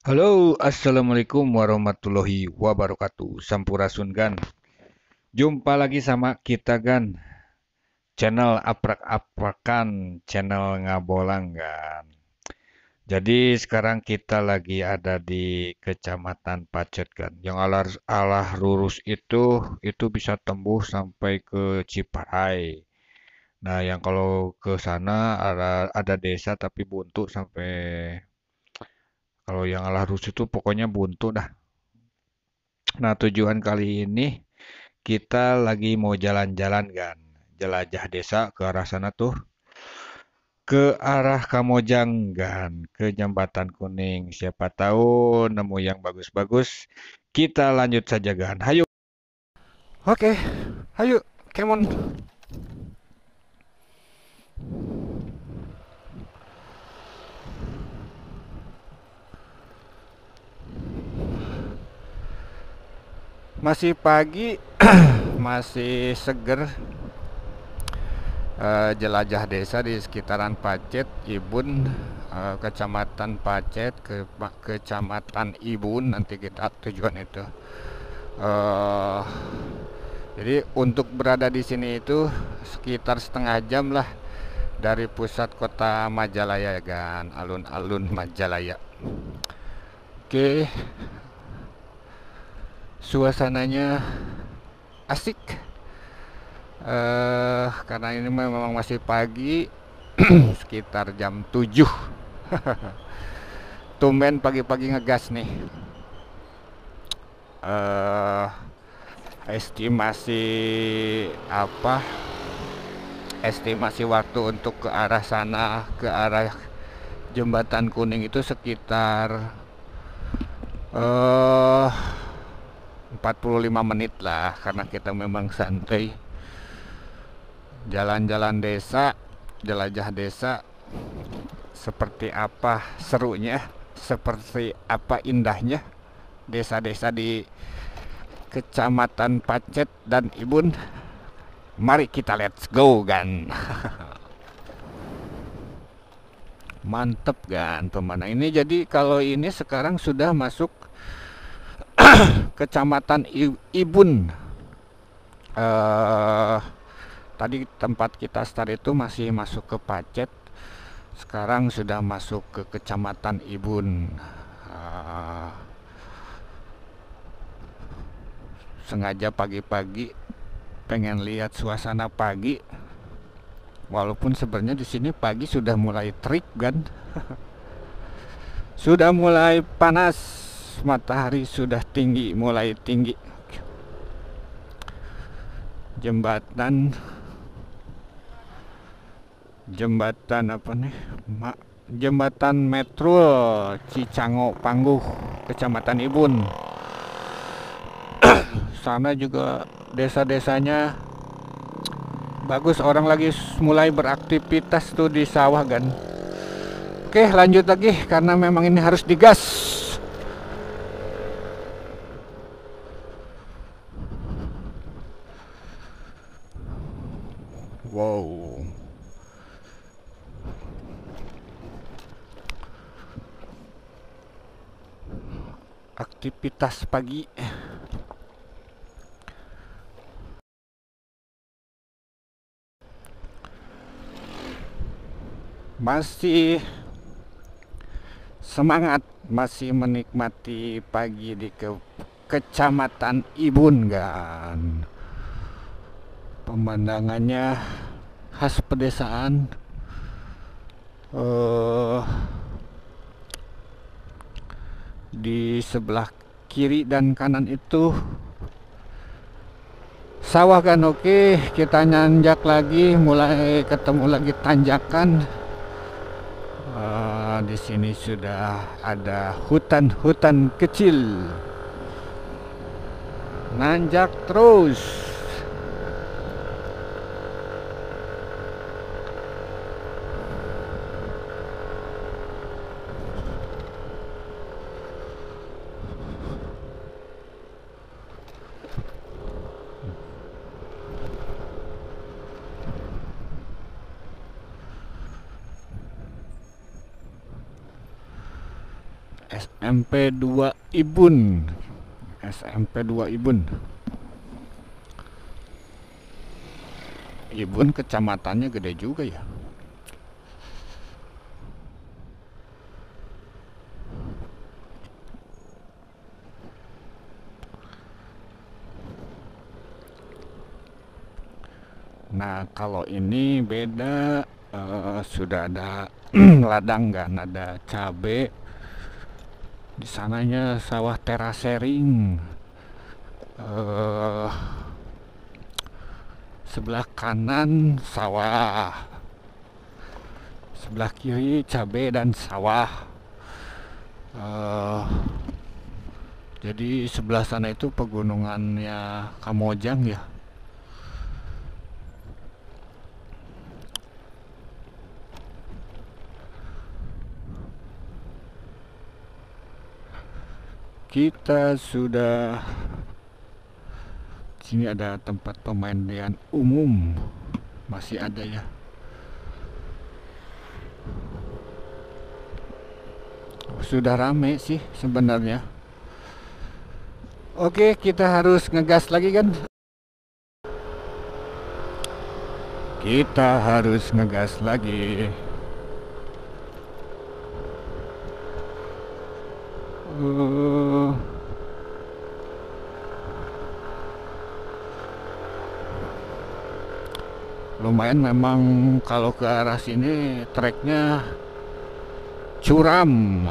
Halo, assalamualaikum warahmatullahi wabarakatuh. Sampurasun Gan. Jumpa lagi sama kita Gan. Channel aprak-aprakan, channel ngabolang Gan. Jadi sekarang kita lagi ada di Kecamatan Pacet Gan. Yang alah lurus itu bisa tembus sampai ke Ciparai. Nah, yang kalau ke sana ada desa tapi buntu sampai kalau yang alah lurus itu pokoknya buntu dah. Nah, tujuan kali ini kita lagi mau jalan-jalan kan, jelajah desa ke arah sana tuh, ke arah Kamojang kan, ke Jembatan Kuning. Siapa tahu nemu yang bagus-bagus. Kita lanjut saja kan. Hayo. Oke, ayo, Kemon. Masih pagi, masih seger. Jelajah desa di sekitaran Pacet, Ibun, Kecamatan Pacet, Kecamatan Ibun. Nanti kita tujuan itu. Eh, jadi untuk berada di sini itu sekitar setengah jam lah dari pusat kota Majalaya kan, alun-alun Majalaya. Oke, suasananya asik. Karena ini memang masih pagi, sekitar jam 7. Tumben pagi-pagi ngegas nih. Eh, estimasi apa? Estimasi waktu untuk ke arah sana, ke arah Jembatan Kuning itu sekitar eh 45 menit lah, karena kita memang santai jalan-jalan desa, jelajah desa. Seperti apa serunya, seperti apa indahnya desa-desa di Kecamatan Pacet dan Ibun. Mari kita let's go kan. Mantep kan pemandangan ini. Jadi kalau ini sekarang sudah masuk Kecamatan Ibun. eh Tadi tempat kita start itu masih masuk ke Pacet, sekarang sudah masuk ke Kecamatan Ibun. Eh, Sengaja pagi-pagi pengen lihat suasana pagi, walaupun sebenarnya di sini pagi sudah mulai terik kan. Sudah mulai panas, matahari sudah tinggi, mulai tinggi. Jembatan jembatan apa nih? Jembatan Metro Cicango Pangguh, Kecamatan Ibun. Sana juga desa-desanya bagus, orang lagi mulai beraktivitas tuh di sawah kan. Oke, lanjut lagi karena memang ini harus digas. Wow, aktivitas pagi. Masih semangat, masih menikmati pagi di Kecamatan Ibun kan. Pemandangannya khas pedesaan. eh di sebelah kiri dan kanan itu sawah kan. Oke, kita nanjak lagi, mulai ketemu lagi tanjakan. Di sini sudah ada hutan-hutan kecil. Nanjak terus. SMP 2 Ibun. SMP 2 Ibun. Ibun kecamatannya gede juga ya. Nah, kalau ini beda, sudah ada ladang kan, ada cabe. Di sananya sawah terasering. Eh, Sebelah kanan sawah, sebelah kiri cabe dan sawah. Eh, jadi sebelah sana itu pegunungannya Kamojang ya. Kita sudah, sini ada tempat pemandian umum, masih ada ya. Sudah rame sih sebenarnya. Oke, kita harus ngegas lagi kan? Kita harus ngegas lagi. Lumayan memang kalau ke arah sini treknya curam.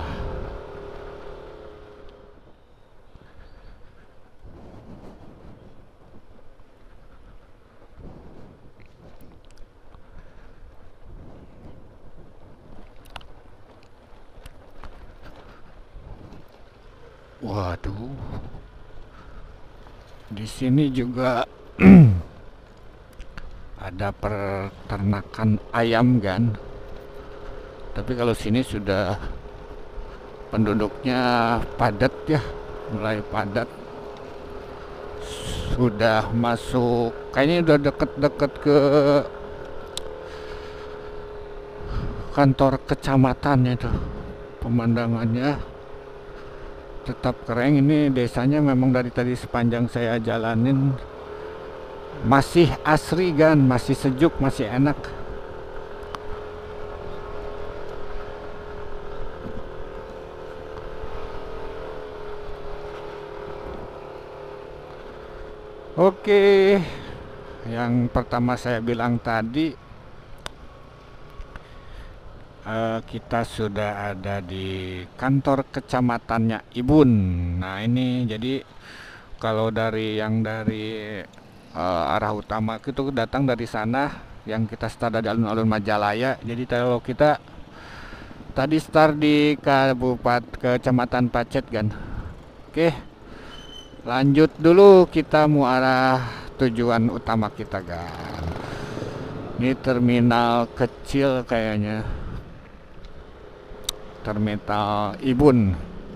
Waduh. Di sini juga ada peternakan ayam kan. Tapi kalau sini sudah penduduknya padat ya, mulai padat. Sudah masuk, kayaknya udah deket-deket ke kantor kecamatannya itu. Pemandangannya tetap keren. Ini desanya memang dari tadi sepanjang saya jalanin masih asri kan, masih sejuk, masih enak. Oke, yang pertama saya bilang tadi, kita sudah ada di kantor kecamatannya Ibun. Nah ini jadi kalau dari arah utama itu datang dari sana, yang kita start dari alun-alun Majalaya. Jadi kalau kita tadi start di Kecamatan Pacet kan. Oke, lanjut dulu, kita mau arah tujuan utama kita kan. Ini terminal kecil kayaknya, terminal Ibun.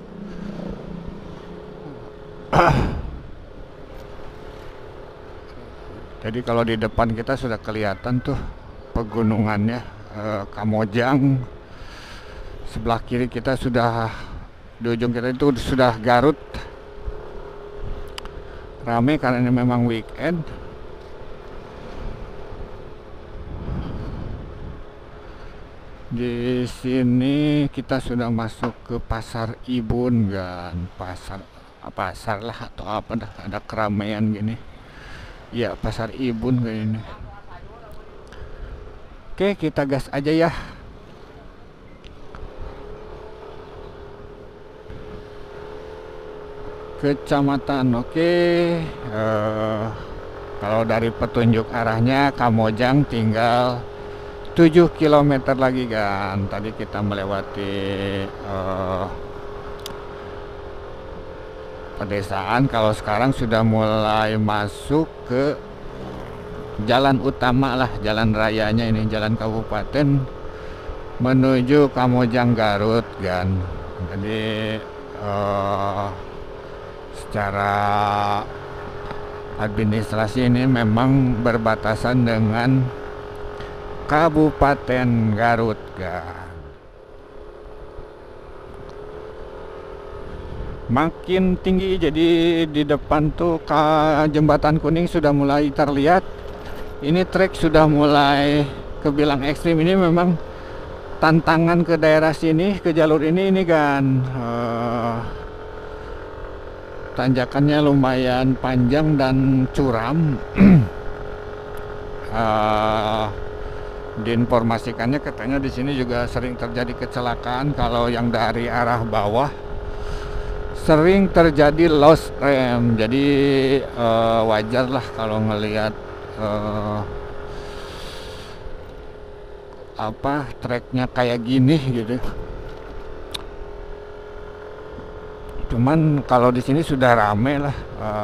Jadi kalau di depan kita sudah kelihatan tuh pegunungannya, Kamojang. Sebelah kiri kita sudah, di ujung kita itu sudah Garut. Rame karena ini memang weekend. Di sini kita sudah masuk ke pasar Ibun kan, pasar lah atau apa dah, ada keramaian gini. Ya, pasar Ibun kayak ini. Oke, kita gas aja ya. Kecamatan, oke. Kalau dari petunjuk arahnya Kamojang tinggal 7 km lagi kan. Tadi kita melewati pedesaan, kalau sekarang sudah mulai masuk ke jalan utama lah, jalan rayanya ini, jalan kabupaten menuju Kamojang Garut kan. Jadi secara administrasi ini memang berbatasan dengan Kabupaten Garut kan. makin tinggi. Jadi di depan tuh jembatan kuning sudah mulai terlihat. Ini trek sudah mulai kebilang ekstrim. Ini memang tantangan ke daerah sini, ke jalur ini kan tanjakannya lumayan panjang dan curam. Diinformasikannya katanya di sini juga sering terjadi kecelakaan. Kalau yang dari arah bawah sering terjadi lost rem. Jadi wajar lah kalau ngelihat treknya kayak gini gitu. Cuman kalau di sini sudah rame lah,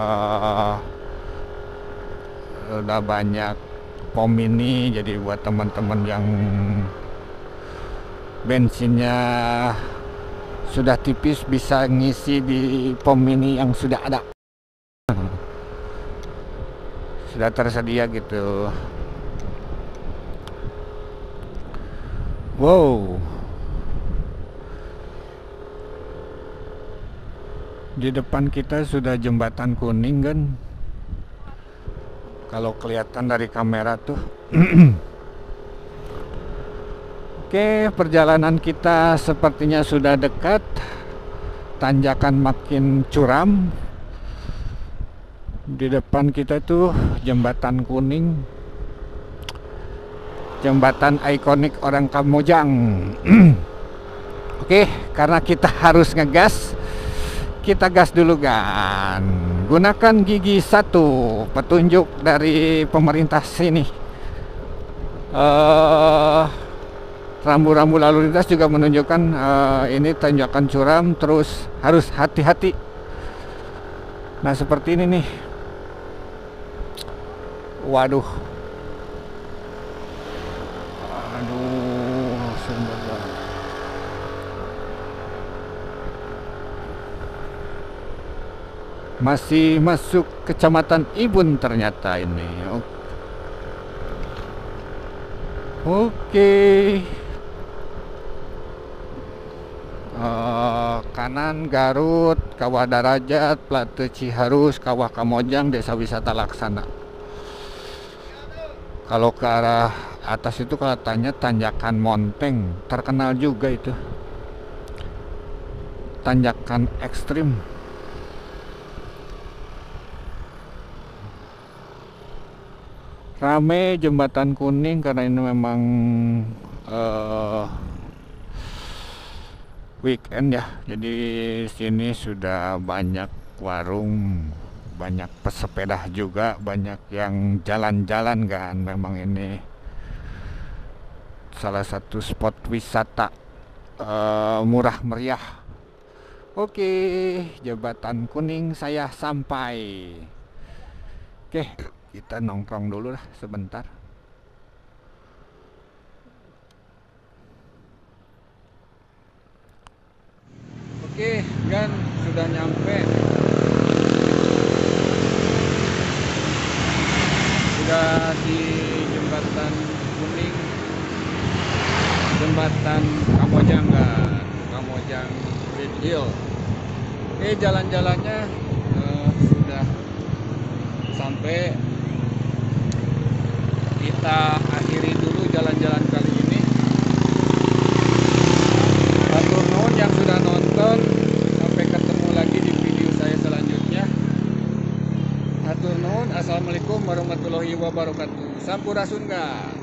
udah banyak pom mini. Jadi buat teman-teman yang bensinnya sudah tipis bisa ngisi di pom mini yang sudah ada, sudah tersedia gitu. Wow, di depan kita sudah jembatan kuning kan, kalau kelihatan dari kamera tuh. Oke, perjalanan kita sepertinya sudah dekat. Tanjakan makin curam. Di depan kita tuh jembatan kuning, jembatan ikonik orang Kamojang. Oke, karena kita harus ngegas, kita gas dulu kan. Gunakan gigi 1, petunjuk dari pemerintah sini. Rambu-rambu lalu lintas juga menunjukkan ini tanjakan curam, terus harus hati-hati. Nah seperti ini nih. Waduh, sumber. Masih masuk Kecamatan Ibun ternyata ini. Oke. Kanan Garut, Kawah Darajat, Plate Ciharus, Kawah Kamojang, Desa Wisata Laksana. Kalau ke arah atas itu katanya tanjakan Monteng, terkenal juga itu. Tanjakan ekstrim. Rame jembatan kuning karena ini memang weekend ya. Jadi sini sudah banyak warung, banyak pesepeda juga, banyak yang jalan-jalan kan. Memang ini salah satu spot wisata murah meriah. Oke, jembatan kuning saya sampai. Oke, kita nongkrong dulu lah sebentar. Oke, Gan sudah nyampe. Sudah di jembatan kuning, jembatan Kamojang kan, Kamojang Green Hill. Oke, jalan-jalannya sudah sampai. Kita akhiri dulu jalan-jalan kali ini. Hatur nuhun yang sudah nonton. Sampai ketemu lagi di video saya selanjutnya. Hatur nuhun. Assalamualaikum warahmatullahi wabarakatuh. Sampurasun.